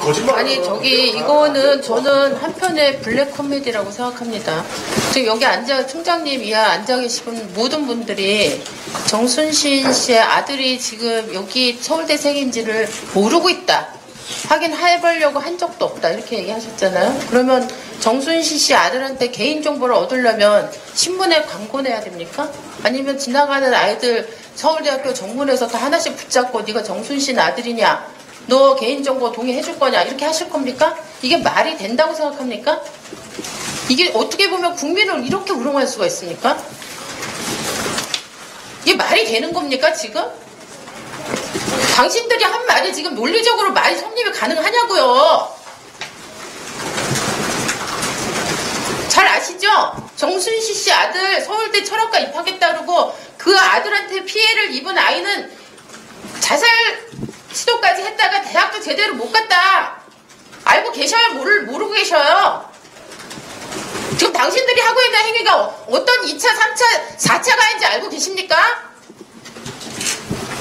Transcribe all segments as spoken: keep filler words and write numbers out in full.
거짓말. 아니 저기 이거는 저는 한편의 블랙 코미디라고 생각합니다. 지금 여기 앉아 총장님 이하 앉아 계신 모든 분들이 정순신 씨의 아들이 지금 여기 서울대생인지를 모르고 있다. 확인해보려고 한 적도 없다. 이렇게 얘기하셨잖아요. 그러면 정순신 씨 아들한테 개인정보를 얻으려면 신문에 광고 내야 됩니까? 아니면 지나가는 아이들 서울대학교 정문에서 다 하나씩 붙잡고 네가 정순신 아들이냐? 너 개인정보 동의해줄 거냐? 이렇게 하실 겁니까? 이게 말이 된다고 생각합니까? 이게 어떻게 보면 국민을 이렇게 우롱할 수가 있습니까? 이게 말이 되는 겁니까 지금? 당신들이 한 말이 지금 논리적으로 말이 성립이 가능하냐고요. 잘 아시죠? 정순신 씨 아들 서울대 철학과 입학했다 그러고 그 아들한테 피해를 입은 아이는 자살 시도까지 했다가 대학도 제대로 못 갔다. 알고 계셔요? 모르, 모르고 계셔요? 지금 당신들이 하고 있는 행위가 어떤 이 차, 삼 차, 사 차 가인지 알고 계십니까?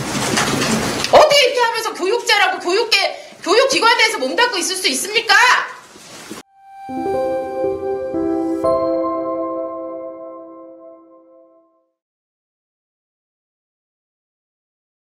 어떻게 이렇게 하면서 교육자라고 교육계, 교육기관에 대해서 몸담고 있을 수 있습니까?